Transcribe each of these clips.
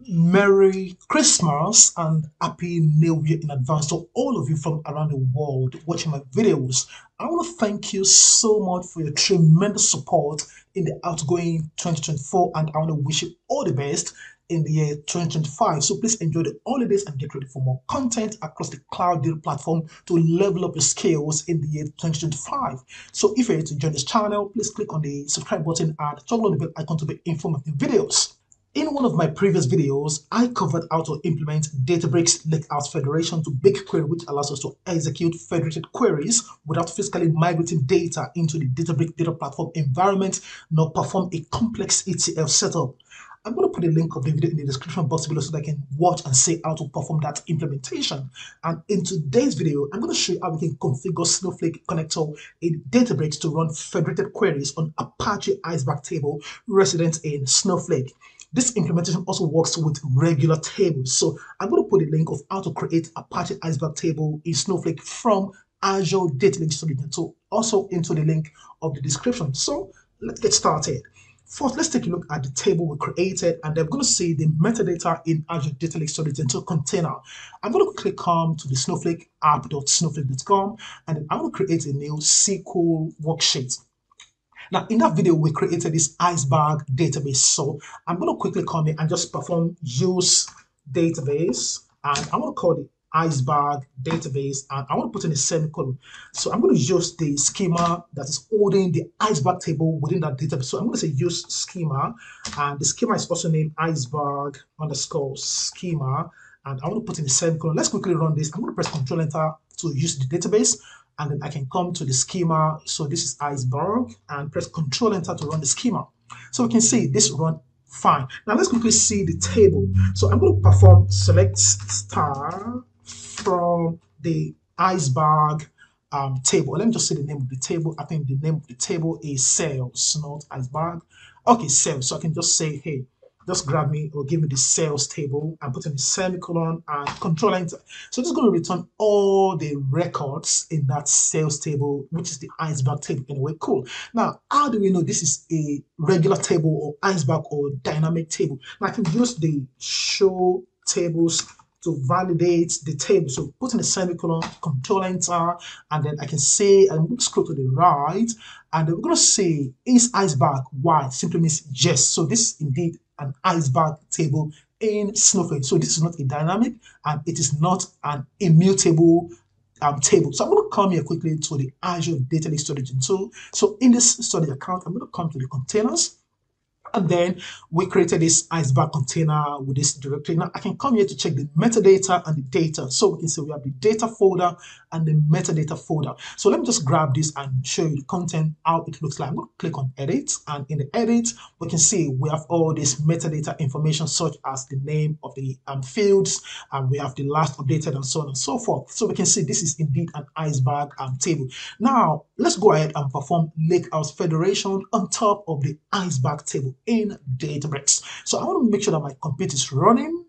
Merry Christmas and Happy New Year in advance to all of you from around the world watching my videos. I want to thank you so much for your tremendous support in the outgoing 2024, and I want to wish you all the best in the year 2025. So please enjoy the holidays and get ready for more content across the cloud data platform to level up your skills in the year 2025. So if you're here to join this channel, please click on the subscribe button and toggle on the bell icon to be informed of the videos. In one of my previous videos, I covered how to implement Databricks Lakehouse Federation to BigQuery, which allows us to execute federated queries without physically migrating data into the Databricks data platform environment, nor perform a complex ETL setup. I'm going to put a link of the video in the description box below so that I can watch and see how to perform that implementation. And in today's video, I'm going to show you how we can configure Snowflake connector in Databricks to run federated queries on Apache Iceberg Table resident in Snowflake. This implementation also works with regular tables. So I'm going to put a link of how to create Apache Iceberg Table in Snowflake from Azure Data Lake Storage, so also into the link of the description. So let's get started. First, let's take a look at the table we created, and then we're going to see the metadata in Azure Data Lake Storage into a container. I'm going to click to the Snowflake app.snowflake.com, and then I'm going to create a new SQL worksheet. Now, in that video, we created this Iceberg database. So I'm going to quickly come in and just perform use database. And I'm going to call the Iceberg database. And I want to put in a semicolon. So I'm going to use the schema that is holding the Iceberg table within that database. So I'm going to say use schema. And the schema is also named Iceberg underscore schema. And I want to put in a semicolon. Let's quickly run this. I'm going to press Control Enter to use the database. And then I can come to the schema. So this is Iceberg, and press Control Enter to run the schema. So we can see this run fine. Now let's quickly see the table. So I'm going to perform select star from the Iceberg table. Let me just see the name of the table. I think the name of the table is sales, not Iceberg. Okay, sales. So I can just say, hey, just grab me or give me the sales table and put in a semicolon and Control Enter. So this is going to return all the records in that sales table, which is the Iceberg table anyway. Cool. Now, how do we know this is a regular table or Iceberg or dynamic table? Now, I can use the show tables to validate the table. So put in a semicolon, Control Enter, and then I can say, I'm going to scroll to the right, and then we're going to say, is Iceberg white? Simply means yes. So this is indeed an Iceberg table in Snowflake. So this is not a dynamic, and it is not an immutable table. So I'm going to come here quickly to the Azure Data Lake Storage tool. So in this storage account, I'm going to come to the containers. And then we created this Iceberg container with this directory. Now I can come here to check the metadata and the data. So we can see we have the data folder and the metadata folder. So let me just grab this and show you the content, how it looks like. I'm going to click on edit, and in the edit, we can see we have all this metadata information such as the name of the fields, and we have the last updated and so on and so forth. So we can see this is indeed an Iceberg table. Now let's go ahead and perform Lakehouse Federation on top of the Iceberg table in Databricks. So I want to make sure that my compute is running,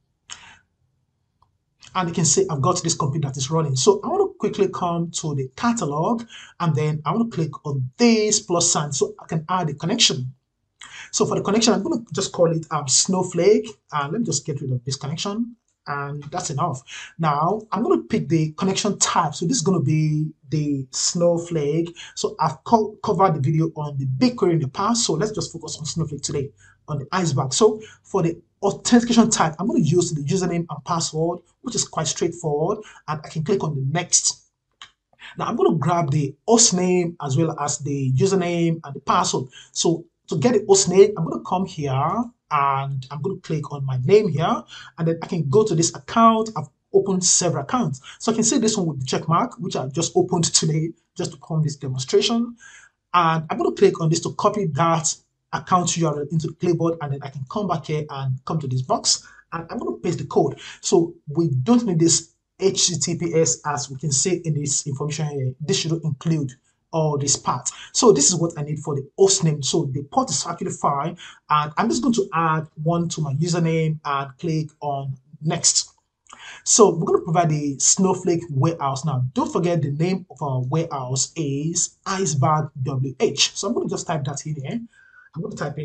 and you can see I've got this compute that is running. So I want to quickly come to the catalog, and then I want to click on this plus sign so I can add a connection. So for the connection, I'm going to just call it Snowflake, and let me just get rid of this connection, and that's enough. Now I'm going to pick the connection type. So this is going to be the Snowflake. So I've covered the video on the BigQuery in the past, so let's just focus on Snowflake today, on the Iceberg. So for the authentication type, I'm going to use the username and password, which is quite straightforward, and I can click on the next. Now I'm going to grab the host name as well as the username and the password. So to get the host name, I'm going to come here and I'm going to click on my name here, and then I can go to this account. I've opened several accounts. So I can see this one with the check mark, which I just opened today just to perform this demonstration. And I'm going to click on this to copy that account URL into the clipboard, and then I can come back here and come to this box, and I'm going to paste the code. So we don't need this HTTPS as we can see in this information here. This should include all this part. So this is what I need for the host name. So the port is actually fine, and I'm just going to add one to my username and click on next. So we're going to provide the Snowflake warehouse. Now, don't forget the name of our warehouse is Iceberg WH. So I'm going to just type that in here. I'm going to type in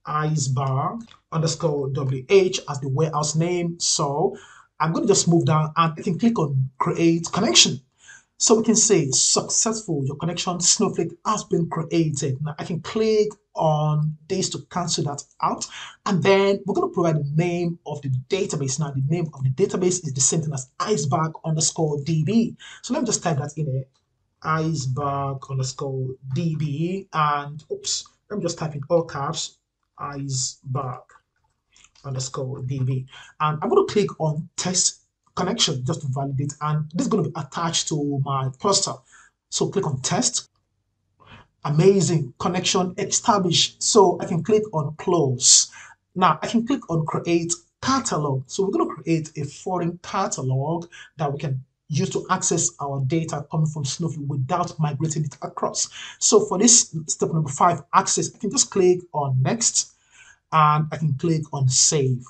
Iceberg underscore WH as the warehouse name. So I'm going to just move down and I can click on create connection. So we can say successful, your connection Snowflake has been created. Now I can click on this to cancel that out. And then we're going to provide the name of the database. Now the name of the database is the same thing as iceberg underscore DB. So let me just type that in here, iceberg underscore DB. And oops, let me just type in all caps, iceberg underscore DB. And I'm going to click on test connection just to validate. And this is going to be attached to my cluster. So click on test. Amazing connection established. So I can click on close. Now I can click on create catalog. So we're going to create a foreign catalog that we can use to access our data coming from Snowflake without migrating it across. So for this step number 5, access, I can just click on next and I can click on save.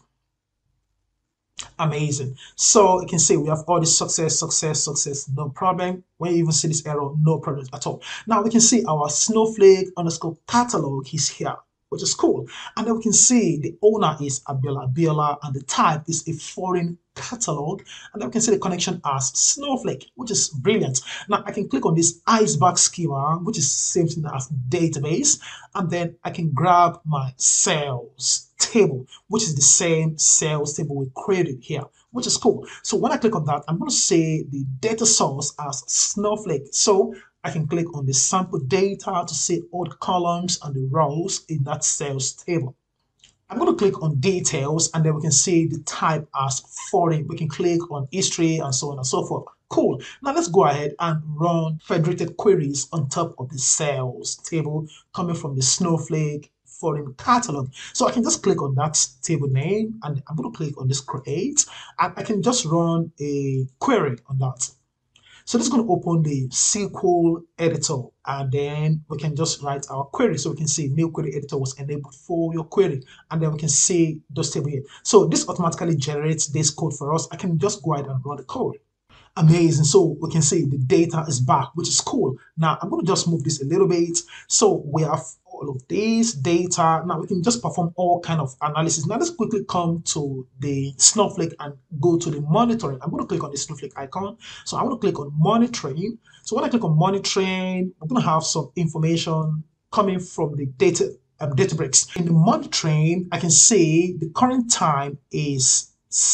Amazing. So you can see we have all this success, no problem. When you even see this error, no problem at all. Now we can see our Snowflake underscore catalog is here, which is cool. And then we can see the owner is Abiola, and the type is a foreign catalog. And then we can see the connection as Snowflake, which is brilliant. Now I can click on this iceberg schema, which is the same thing as database. And then I can grab my sales table, which is the same sales table we created here, which is cool. So when I click on that, I'm going to say the data source as Snowflake. So I can click on the sample data to see all the columns and the rows in that sales table. I'm going to click on details and then we can see the type as foreign. We can click on history and so on and so forth. Cool. Now let's go ahead and run federated queries on top of the sales table coming from the Snowflake foreign catalog. So I can just click on that table name and I'm going to click on this create and I can just run a query on that. So this is going to open the SQL editor and then we can just write our query. So we can see new query editor was enabled for your query and then we can see those tables here. So this automatically generates this code for us. I can just go ahead and run the code. Amazing. So we can see the data is back, which is cool. Now I'm going to just move this a little bit. So we have all of this data. Now we can just perform all kind of analysis. Now let's quickly come to the Snowflake and go to the monitoring. I'm going to click on the Snowflake icon. So I want to click on monitoring. So when I click on monitoring, we're going to have some information coming from the Databricks. In the monitoring, I can see the current time is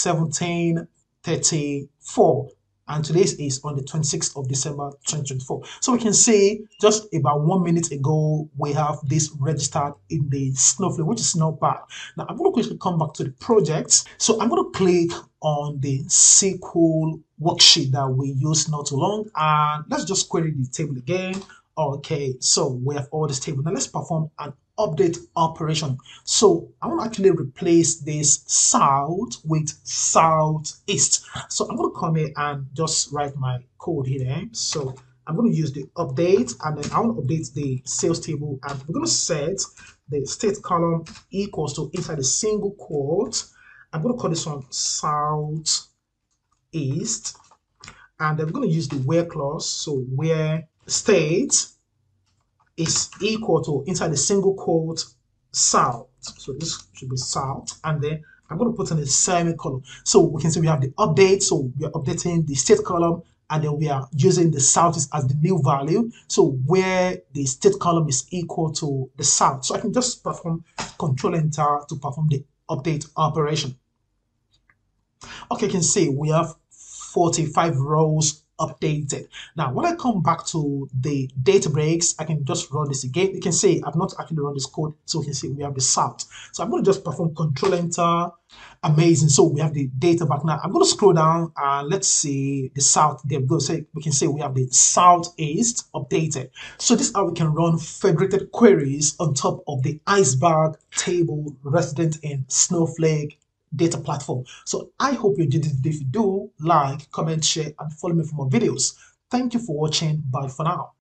17:34. And today's is on the 26th of December 2024. So we can see just about 1 minute ago, we have this registered in the Snowflake, which is not bad. Now I'm going to quickly come back to the project. So I'm going to click on the SQL worksheet that we used not too long. And let's just query the table again. Okay, so we have all this table. Now let's perform an update operation. So I want to actually replace this south with southeast. So I'm going to come here and just write my code here. So I'm going to use the update and then I want to update the sales table and we're going to set the state column equals to inside a single quote. I'm going to call this one southeast and then we're going to use the where clause. So where state is equal to inside the single quote south. So this should be south and then I'm going to put in a semicolon. So we can see we have the update. So we are updating the state column and then we are using the southeast as the new value. So where the state column is equal to the south. So I can just perform Control Enter to perform the update operation. Okay, you can see we have 45 rows updated. Now, when I come back to the Databricks, I can just run this again. You can see I've not actually run this code, so you can see we have the south. So I'm going to just perform Control Enter. Amazing. So we have the data back now. I'm going to scroll down and let's see the south. There we go. So we can see we have the southeast updated. So this is how we can run federated queries on top of the Iceberg table resident in Snowflake data platform. So I hope you did it. If you do, like, comment, share, and follow me for more videos. Thank you for watching. Bye for now.